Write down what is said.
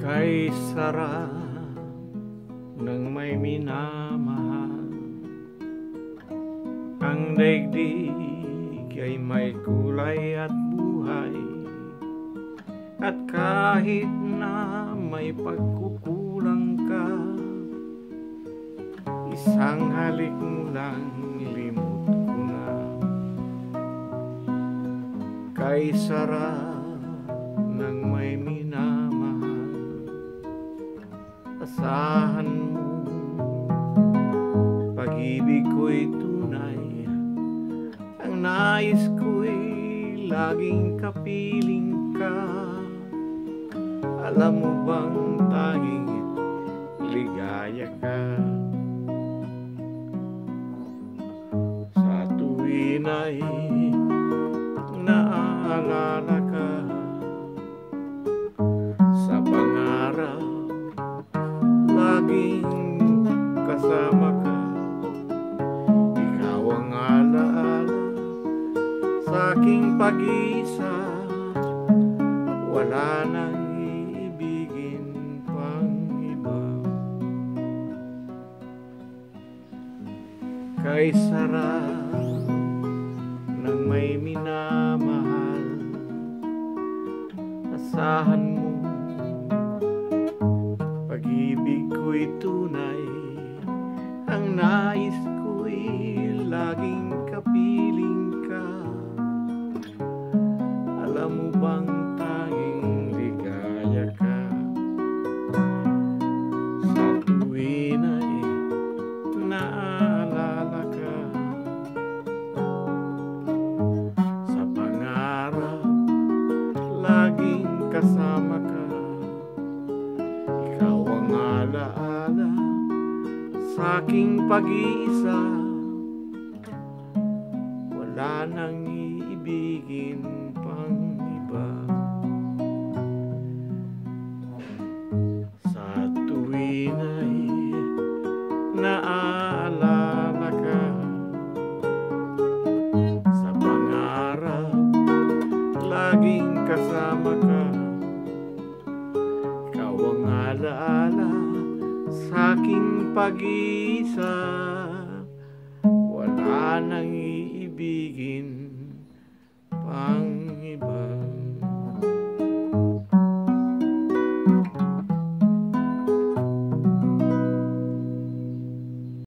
Kay sarap ng may minamahal, ang daigdig ay may kulay at buhay. At kahit na may pagkukulang ka, isang halik mo lang limot ko na. Kay sarap ng may minamahal, asahan mo, pag-ibig ko'y tunay. Ang nais ko'y laging kapiling ka. Alam mo bang tanging ligaya ka? Sa tuwin ay naaalala ka, sa pangarap laging kasama ka. Ikaw ang alaala sa aking pag-isa, wala nang iibigin pang iba. Kay sarap ng may minamahal, asahan mo, pag-ibig ko'y tunay. Ang nais ko'y laging kapiling ka. Alam mo bang tanging ligaya ka? Sa tuwin ay naaalala ka, sa pangarap laging kasama ka. Ikaw ang alaala sa aking pag-iisa, wala nang iibigin pang iba. Sa tuwin ay naaalala ka, sa pangarap laging kasama ka. Ikaw ang alaala sa aking pag-iisa, wala nang iibigin pang iba.